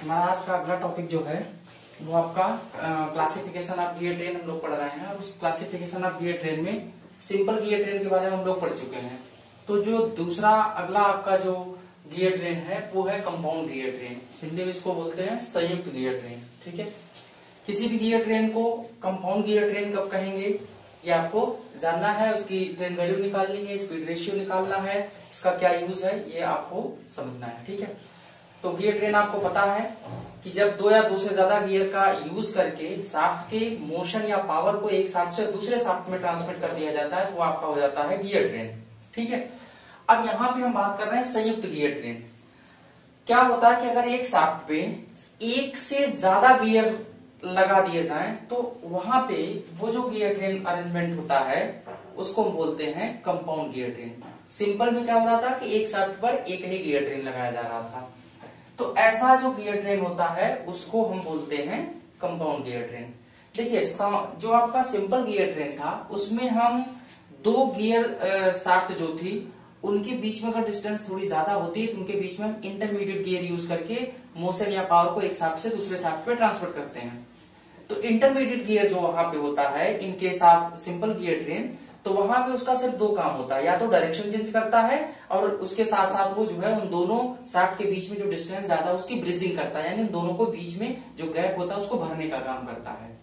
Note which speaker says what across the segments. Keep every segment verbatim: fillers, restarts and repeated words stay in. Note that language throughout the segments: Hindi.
Speaker 1: हमारा आज का अगला टॉपिक जो है वो आपका क्लासिफिकेशन ऑफ गियर ट्रेन हम लोग पढ़ रहे हैं। और उस क्लासिफिकेशन ऑफ गियर ट्रेन में सिंपल गियर ट्रेन के बारे में हम लोग पढ़ चुके हैं। तो जो दूसरा अगला आपका जो गियर ट्रेन है वो है कंपाउंड गियर ट्रेन। हिंदी में इसको बोलते हैं संयुक्त गियर ट्रेन। ठीक है, किसी भी गियर ट्रेन को कंपाउंड गियर ट्रेन कब कहेंगे ये आपको जानना है। उसकी ट्रेन वैल्यू निकालनी है, स्पीड रेशियो निकालना है, इसका क्या यूज है ये आपको समझना है। ठीक है, तो गियर ट्रेन आपको पता है कि जब दो या दो से ज्यादा गियर का यूज करके शाफ्ट के मोशन या पावर को एक शाफ्ट से दूसरे शाफ्ट में ट्रांसमिट कर दिया जाता है तो वो आपका हो जाता है गियर ट्रेन। ठीक है, अब यहाँ पे हम बात कर रहे हैं संयुक्त गियर ट्रेन। क्या होता है कि अगर एक शाफ्ट पे एक से ज्यादा गियर लगा दिए जाएं तो वहां पे वो जो गियर ट्रेन अरेंजमेंट होता है उसको हम बोलते हैं कंपाउंड गियर ट्रेन। सिंपल में क्या हो रहा था कि एक शाफ्ट पर एक ही गियर ट्रेन लगाया जा रहा था, तो ऐसा जो गियर ट्रेन होता है उसको हम बोलते हैं कंपाउंड गियर ट्रेन। देखिए, जो आपका सिंपल गियर ट्रेन था उसमें हम दो गियर शाफ्ट जो थी उनके बीच में अगर डिस्टेंस थोड़ी ज्यादा होती है तो उनके बीच में हम इंटरमीडिएट गियर यूज करके मोशन या पावर को एक शाफ्ट से दूसरे शाफ्ट पे ट्रांसफर करते हैं। तो इंटरमीडिएट गियर जो वहां पे होता है in case of simple gear train, तो वहां पे उसका सिर्फ दो काम होता है, या तो डायरेक्शन चेंज करता है और उसके साथ साथ वो जो है उन दोनों शाफ्ट के बीच में जो डिस्टेंस ज्यादा है उसकी ब्रिजिंग करता है, यानी उन दोनों को बीच में जो गैप होता है उसको भरने का काम करता है।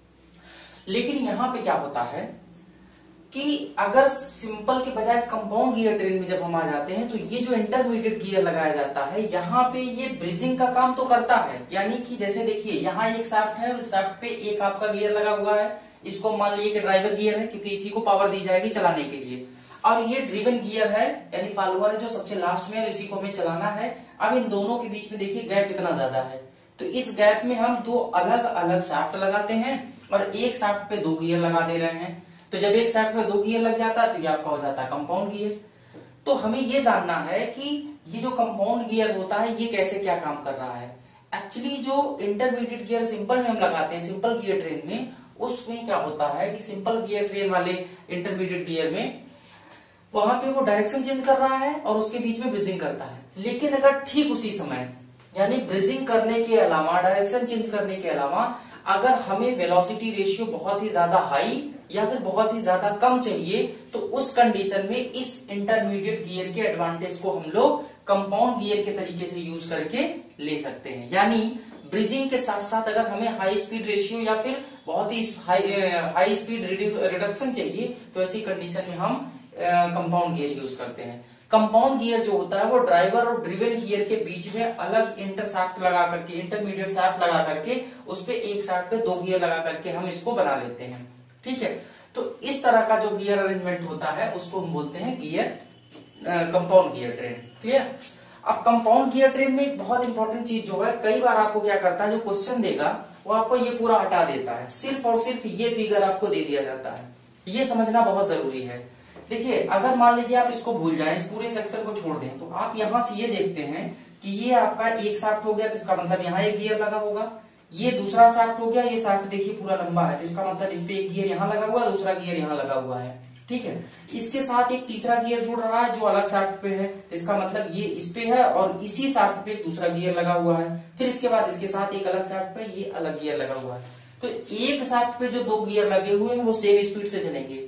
Speaker 1: लेकिन यहाँ पे क्या होता है कि अगर सिंपल के बजाय कंपाउंड गियर ट्रेन में जब हम आ जाते हैं तो ये जो इंटरमीडिएट गियर लगाया जाता है यहाँ पे ये ब्रिजिंग का काम तो करता है। यानी कि जैसे देखिए यहाँ एक शाफ्ट है, उस शाफ्ट पे एक आपका गियर लगा हुआ है, इसको मान लीजिए कि ड्राइवर गियर है क्योंकि इसी को पावर दी जाएगी चलाने के लिए, और ये ड्रिवन गियर है यानी फॉलोअर है जो सबसे लास्ट में है, इसी को हमें चलाना है। अब इन दोनों के बीच में देखिए गैप कितना ज्यादा है, तो इस गैप में हम दो अलग अलग शाफ्ट लगाते हैं और एक शाफ्ट पे दो गियर लगा दे रहे हैं। तो जब एक शाफ्ट पे दो गियर लग जाता है तो ये आपका हो जाता है कंपाउंड गियर। तो हमें ये जानना है कि ये जो कंपाउंड गियर होता है ये कैसे क्या काम कर रहा है। एक्चुअली जो इंटरमीडिएट गियर सिंपल में हम लगाते हैं सिंपल गियर ट्रेन में, उसमें क्या होता है कि सिंपल गियर ट्रेन वाले इंटरमीडिएट गियर में वहां पे वो डायरेक्शन चेंज कर रहा है और उसके बीच में ब्रिजिंग करता है। लेकिन अगर ठीक उसी समय यानी ब्रिजिंग करने के अलावा डायरेक्शन चेंज करने के अलावा अगर हमें वेलोसिटी रेशियो बहुत ही ज्यादा हाई या फिर बहुत ही ज्यादा कम चाहिए तो उस कंडीशन में इस इंटरमीडिएट गियर के एडवांटेज को हम लोग कंपाउंड गियर के तरीके से यूज करके ले सकते हैं। यानी ब्रिजिंग के साथ साथ अगर हमें हाई स्पीड रेशियो या फिर बहुत ही हाई हाई स्पीड रिडक्शन चाहिए तो ऐसी कंडीशन में हम कंपाउंड गियर यूज करते हैं। कंपाउंड गियर जो होता है वो ड्राइवर और ड्रिवन गियर के बीच में अलग इंटर शाफ्ट लगा करके इंटरमीडिएट शाफ्ट लगा करके उस पे एक शाफ्ट पे दो गियर लगा करके हम इसको बना लेते हैं। ठीक है, तो इस तरह का जो गियर अरेंजमेंट होता है उसको हम बोलते हैं gear compound gear train. Clear. अब कंपाउंड गियर ट्रेन में एक बहुत इंपॉर्टेंट चीज जो है, कई बार आपको क्या करता है जो क्वेश्चन देगा वो आपको ये पूरा हटा देता है, सिर्फ और सिर्फ ये फिगर आपको दे दिया जाता है। ये समझना बहुत जरूरी है। देखिए, अगर मान लीजिए आप इसको भूल जाएं, इस पूरे सेक्शन को छोड़ दें, तो आप यहां से ये देखते हैं कि ये आपका एक शाफ्ट हो गया तो इसका मतलब यहाँ एक गियर लगा होगा, ये दूसरा शाफ्ट हो गया, ये शाफ्ट देखिए पूरा लंबा है तो इसका मतलब इस पे एक गियर यहाँ लगा हुआ है, दूसरा गियर यहाँ लगा हुआ है। ठीक है, इसके साथ एक तीसरा गियर जुड़ रहा है जो अलग शाफ्ट पे है, इसका मतलब ये इस पे है और इसी शाफ्ट पे दूसरा गियर लगा हुआ है। फिर इसके बाद इसके साथ एक अलग शाफ्ट पे ये अलग गियर लगा हुआ है। तो एक शाफ्ट पे जो दो गियर लगे हुए हैं वो सेम स्पीड से चलेंगे,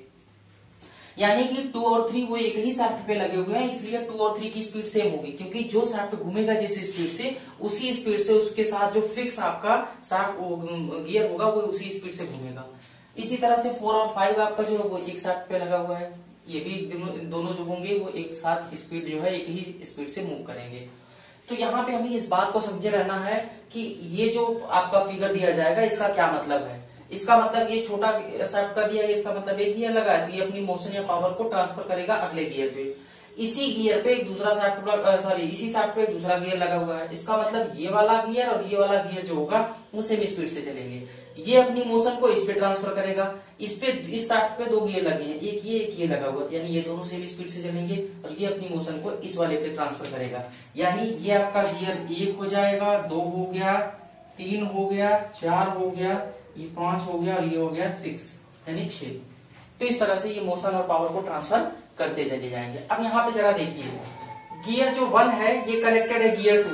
Speaker 1: यानी कि टू और थ्री वो एक ही शाफ्ट पे लगे हुए हैं, इसलिए टू और थ्री की स्पीड सेम होगी क्योंकि जो शाफ्ट घूमेगा जिस स्पीड से उसी स्पीड से उसके साथ जो फिक्स आपका शाफ्ट गियर होगा वो उसी स्पीड से घूमेगा। इसी तरह से फोर और फाइव आपका जो है वो एक शाफ्ट पे लगा हुआ है, ये भी दोनों, दोनों जो होंगे वो एक साथ स्पीड जो है एक ही स्पीड से मूव करेंगे। तो यहाँ पे हमें इस बात को समझे रहना है कि ये जो आपका फिगर दिया जाएगा इसका क्या मतलब है। इसका मतलब ये छोटा शाफ्ट का दिया है, इसका मतलब एक गियर लगा है तो ये अपनी मोशन या पावर को ट्रांसफर करेगा अगले गियर पे, इसी गियर पे एक दूसरा शाफ्ट सॉरी इसी शाफ्ट पे एक दूसरा गियर लगा हुआ है, इसका मतलब ये वाला गियर और ये वाला गियर जो होगा वो सेम स्पीड से चलेंगे। ये अपनी मोशन को इस पे ट्रांसफर करेगा, इस पे इस शाफ्ट पे दो गियर लगे हैं, एक ये एक ये लगा हुआ है, यानी ये दोनों सेम स्पीड से चलेंगे और ये अपनी मोशन को इस वाले पे ट्रांसफर करेगा। यानी ये आपका गियर एक हो जाएगा, दो हो गया, तीन हो गया, चार हो गया, ये पांच हो गया और ये हो गया सिक्स यानी छह। तो इस तरह से ये मोशन और पावर को ट्रांसफर करते चले जाएंगे। अब यहाँ पे जरा देखिए, गियर जो वन है ये कनेक्टेड है गियर टू से,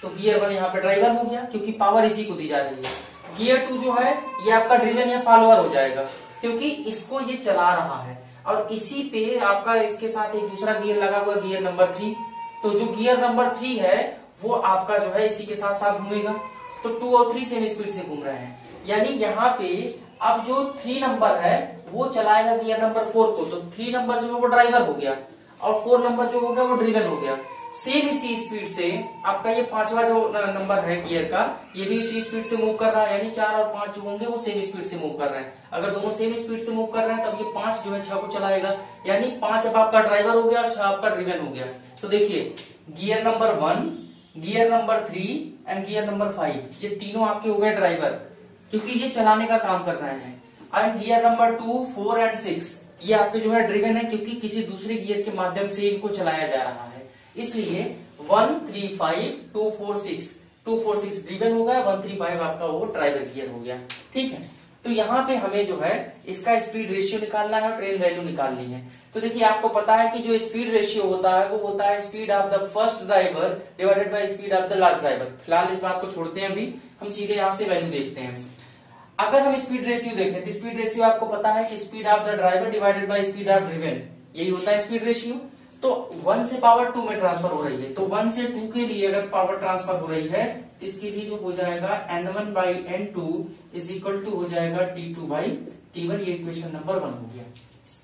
Speaker 1: तो गियर वन यहाँ पे ड्राइवर हो गया क्योंकि पावर इसी को दी जा रही है। गियर टू जो है ये आपका ड्रिवन या फॉलोअर हो जाएगा क्योंकि इसको ये चला रहा है और इसी पे आपका इसके साथ एक दूसरा गियर लगा हुआ गियर नंबर थ्री। तो जो गियर नंबर थ्री है वो आपका जो है इसी के साथ साथ घूमेगा। तो टू और थ्री सेम स्पीड से घूम रहे हैं, यानी यहाँ पे अब जो थ्री नंबर है वो चलाएगा गियर नंबर फोर को। तो थ्री नंबर जो है वो ड्राइवर हो गया और फोर नंबर जो हो गया वो ड्रिवन हो गया। सेम इसी स्पीड से आपका ये पांचवा जो नंबर है गियर का ये भी इसी स्पीड से मूव कर रहा है, यानी चार और पांच जो होंगे वो सेम स्पीड से मूव कर रहे हैं। अगर दोनों सेम स्पीड से मूव कर रहे हैं तब ये पांच जो है छह को चलाएगा, यानी पांच अब आपका ड्राइवर हो गया और छह आपका ड्रिवन हो गया। तो देखिए gear number one, gear number three and gear number five ये तीनों आपके हो गए ड्राइवर क्योंकि ये चलाने का काम कर रहे हैं। And gear number two, four and six ये आपके जो है ड्रिवन है क्योंकि किसी दूसरे गियर के माध्यम से इनको चलाया जा रहा है। इसलिए one three five two four six two four six driven हो गया, वन थ्री फाइव आपका वो ड्राइवर गियर हो गया। ठीक है, तो यहाँ पे हमें जो है इसका स्पीड रेशियो निकालना है और ट्रेन वैल्यू निकालनी है। तो देखिए आपको पता है कि जो स्पीड रेशियो होता है वो होता है speed of the first driver divided by speed of the last driver. फिलहाल इस बात को छोड़ते हैं, अभी हम सीधे यहाँ से वैल्यू देखते हैं। अगर हम स्पीड रेशियो देखें तो स्पीड रेशियो आपको पता है कि speed of the driver divided by speed of driven, यही होता है स्पीड रेशियो। तो वन से पावर टू में ट्रांसफर हो रही है, तो वन से टू के लिए अगर पावर ट्रांसफर हो रही है तो इसके लिए जो हो जाएगा N one by N two is equal to हो जाएगा T two by T one. ये इक्वेशन नंबर वन हो गया।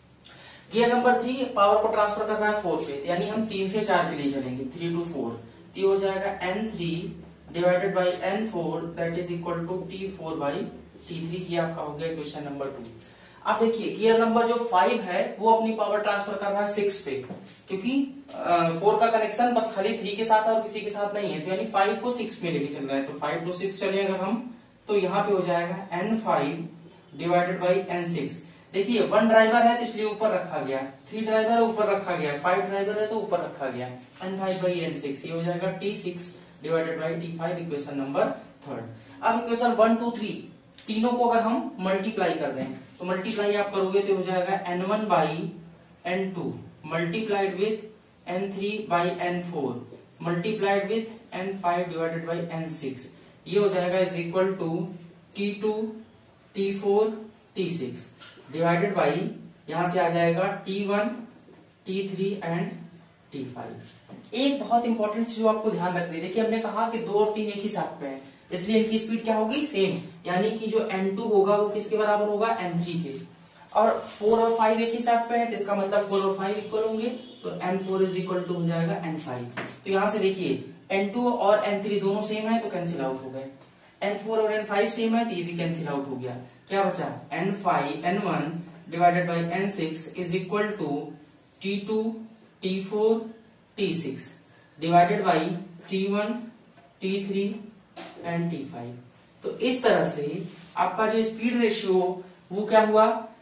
Speaker 1: गियर नंबर थ्री पावर को ट्रांसफर कर रहा है फोर पे, यानी हम तीन से चार के लिए चलेंगे, थ्री टू फोर। तो हो जाएगा N three divided by N four that is equal to T four by T three. ये आपका हो गया इक्वेशन नंबर टू। अब देखिए गियर नंबर जो फाइव है वो अपनी पावर ट्रांसफर कर रहा है सिक्स पे क्योंकि फोर का कनेक्शन बस खाली थ्री के साथ और किसी के साथ नहीं है, तो यानी फाइव को सिक्स में लेके चल रहा है। तो फाइव टू सिक्स चले अगर हम तो यहाँ पे हो जाएगा N five divided by N six. देखिए वन ड्राइवर है तो इसलिए ऊपर रखा गया, थ्री ड्राइवर है ऊपर रखा गया, फाइव ड्राइवर है तो ऊपर रखा गया, N five by N six. ये हो जाएगा T six divided by T five, equation number third. अब इक्वेशन वन टू थ्री तीनों को अगर हम मल्टीप्लाई कर दें तो मल्टीप्लाई आप करोगे तो हो जाएगा N one by N two multiplied with N three by N four multiplied with N five divided by N six. ये हो जाएगा is equal to T two T four T six divided by यहां से आ जाएगा T one T three and T five. एक बहुत इंपॉर्टेंट चीज आपको ध्यान रखनी है, देखिए हमने कहा कि दो और तीन एक ही साथ पे है इसलिए इनकी स्पीड क्या होगी सेम, यानी कि जो एन टू होगा वो किसके बराबर होगा एन थ्री के। और फोर और फाइव एक ही साथ पे है तो इसका मतलब फोर और फाइव इक्वल होंगे, तो N four is equal to हो जाएगा एन फाइव। तो यहां से देखिए एन टू और एन थ्री दोनों सेम है तो कैंसिल आउट हो गए, एन फोर और एन फाइव सेम है तो ये भी कैंसिल आउट हो गया। क्या बचा N five N one divided by N six is equal to T two T four T six divided by T one T three and T five. तो इस तरह से आपका जो स्पीड रेशियो वो क्या हुआ,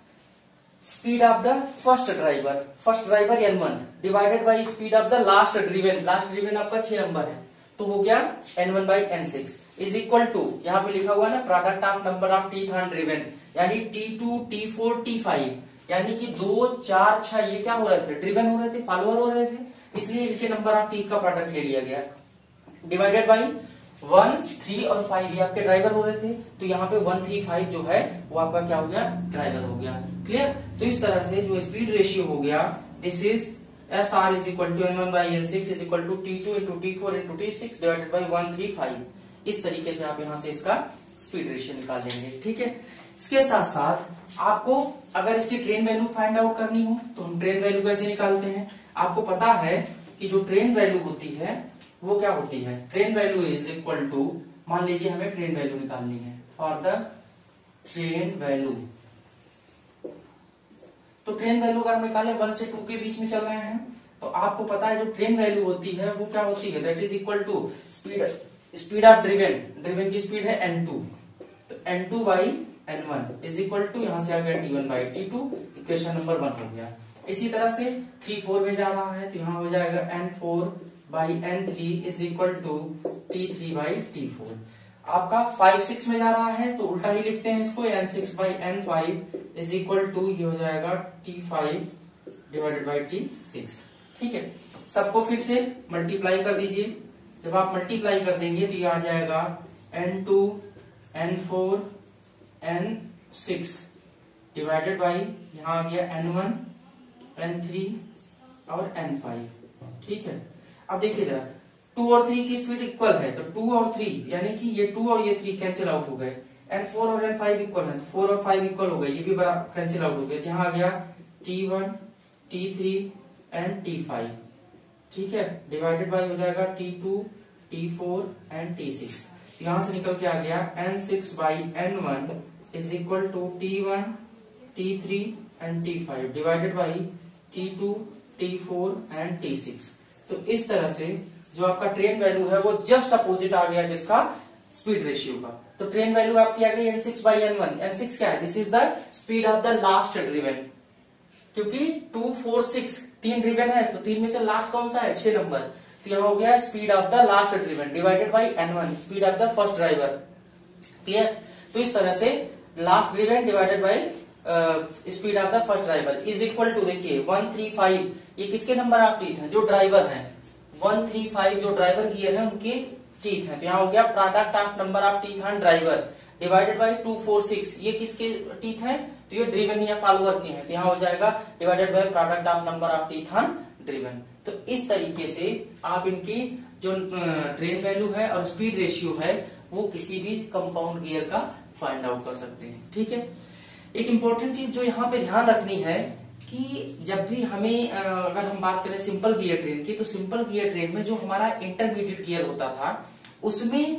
Speaker 1: speed of the first driver first driver N one divided by speed of the last driven last driven आपका छह नंबर है तो हो गया N one by N six is equal to यहाँ पे लिखा हुआ है ना product of number of teeth on driven, यानी T two T four T five, यानी कि दो चार छह ये क्या हो रहे थे ड्रिवन हो रहे थे फॉलोअर हो रहे थे, इसलिए इनके नंबर ऑफ टीथ का प्रोडक्ट ले लिया गया डिवाइडेड बाई वन थ्री और फाइव ये आपके ड्राइवर हो रहे थे तो यहाँ पे वन थ्री फाइव जो है वो आपका क्या हो गया ड्राइवर हो गया। क्लियर। तो इस तरह से जो स्पीड रेशियो हो गया this is S R is equal to N one by N six is equal to T two into T four into T six divided by one three five. इस तरीके से आप यहाँ से इसका स्पीड रेशियो निकाल लेंगे। ठीक है, इसके साथ साथ आपको अगर इसकी ट्रेन वैल्यू फाइंड आउट करनी हो तो हम ट्रेन वैल्यू कैसे निकालते हैं। आपको पता है कि जो ट्रेन वैल्यू होती है वो क्या होती है, train value is equal to, मान लीजिए हमें ट्रेन वैल्यू निकालनी है फॉर द ट्रेन वैल्यू, तो ट्रेन वैल्यू अगर हम निकालें वन से टू के बीच में चल रहे हैं तो आपको पता है जो ट्रेन वैल्यू होती है वो क्या होती है, that is equal to speed speed of driven driven की स्पीड है एन टू, तो N two by N one is equal to यहां से आ गया T one by T two, equation number one हो गया। इसी तरह से थ्री फोर में जा रहा है तो यहाँ हो जाएगा N four by N three is equal to T three by T four. आपका फाइव सिक्स में जा रहा है तो उल्टा ही लिखते हैं इसको, N six by N five is equal to ये हो जाएगा T five divided by T six. ठीक है, सबको फिर से मल्टीप्लाई कर दीजिए जब आप मल्टीप्लाई कर देंगे तो ये आ जाएगा N two N four N six divided by यहाँ आ गया एन वन एन थ्री और एन फाइव। ठीक है, अब देखिए जरा टू और थ्री की स्पीड इक्वल है तो टू और थ्री यानी कि ये टू और ये थ्री कैंसिल आउट हो गए। एन फोर और एन फाइव इक्वल है तो फोर और फाइव इक्वल हो गए, ये भी बराबर कैंसिल आउट हो गए। तो यहाँ आ गया T one T three and T five. ठीक है, डिवाइडेड बाई हो जाएगा T two T four and T six. यहां से निकल के आ गया N six by N one is equal to T one T three and T five divided by T two T four and T six. तो इस तरह से जो आपका ट्रेन वैल्यू है वो जस्ट अपोजिट आ गया जिसका स्पीड रेशियो का। तो ट्रेन वैल्यू आपकी आ गई N six by N one. N six क्या है? This is the speed of the last driven, क्योंकि टू फोर सिक्स तीन ड्रिवन है तो तीन में से लास्ट कौन सा है? छह नंबर। तो यहाँ हो गया speed of the last driven divided by N one speed of the first driver. Clear? तो इस तरह से last driven divided by speed of the first driver is equal to, देखिए वन थ्री फाइव ये किसके नंबर ऑफ टीथ है? जो ड्राइवर है। वन थ्री फाइव जो ड्राइवर गियर है उनके टीथ है। तो यहाँ हो गया product of number of teeth on driver divided by two four six ये किसके टीथ है? तो ये ड्रिवन या फॉलोअर के हैं। तो यहाँ हो जाएगा divided by product of number of teeth on driven. तो इस तरीके से आप इनकी जो ट्रेन वैल्यू है और स्पीड रेशियो है वो किसी भी कंपाउंड गियर का फाइंड आउट कर सकते हैं। ठीक है, एक इंपॉर्टेंट चीज जो यहाँ पे ध्यान रखनी है कि जब भी हमें अगर हम बात करें सिंपल गियर ट्रेन की, तो सिंपल गियर ट्रेन में जो हमारा इंटरमीडिएट गियर होता था उसमें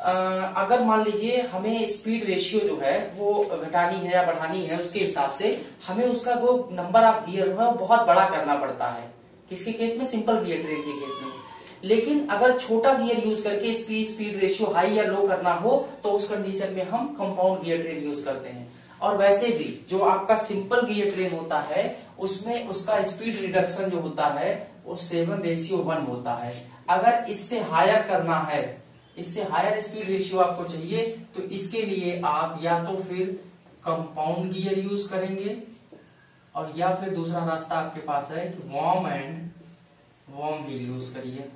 Speaker 1: अगर मान लीजिए हमें स्पीड रेशियो जो है वो घटानी है या बढ़ानी है, उसके हिसाब से हमें उसका वो नंबर ऑफ गियर है बहुत बड़ा करना पड़ता है। किसके केस में? सिंपल गियर ट्रेन के केस में। लेकिन अगर छोटा गियर यूज करके स्पीड स्पीड रेशियो हाई या लो करना हो तो उस कंडीशन में हम कंपाउंड गियर ट्रेन यूज करते हैं। और वैसे भी जो आपका सिंपल गियर ट्रेन होता है उसमें उसका स्पीड रिडक्शन जो होता है वो सेवन रेशियो वन होता है। अगर इससे हायर करना है, इससे हायर स्पीड रेशियो आपको चाहिए तो इसके लिए आप या तो फिर कंपाउंड गियर यूज करेंगे और या फिर दूसरा रास्ता आपके पास है कि worm and worm wheel use करिए।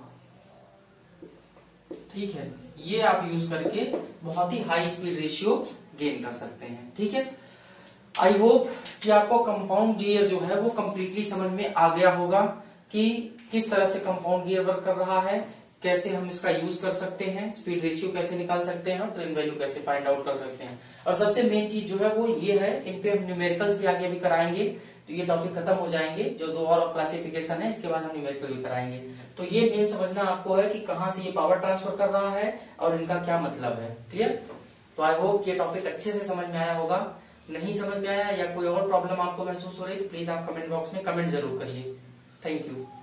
Speaker 1: ठीक है, ये आप यूज करके बहुत ही हाई स्पीड रेशियो गेन कर सकते हैं। ठीक है, आई होप कि आपको कंपाउंड गियर जो है वो कंप्लीटली समझ में आ गया होगा कि किस तरह से कंपाउंड गियर वर्क कर रहा है, कैसे हम इसका यूज कर सकते हैं, स्पीड रेशियो कैसे निकाल सकते हैं और ट्रेन वैल्यू कैसे फाइंड आउट कर सकते हैं। और सबसे मेन चीज जो है वो ये है, इन पे हम न्यूमेरिकल्स भी आगे भी कराएंगे तो ये टॉपिक खत्म हो जाएंगे। जो दो और क्लासिफिकेशन है इसके बाद हम न्यूमेरिकल भी कराएंगे। तो ये मेन समझना आपको है कि कहाँ से ये पावर ट्रांसफर कर रहा है और इनका क्या मतलब है। क्लियर? तो आई होप ये टॉपिक अच्छे से समझ में आया होगा। नहीं समझ में आया या कोई और प्रॉब्लम आपको महसूस हो रही है तो प्लीज आप कमेंट बॉक्स में कमेंट जरूर करिए। Thank you.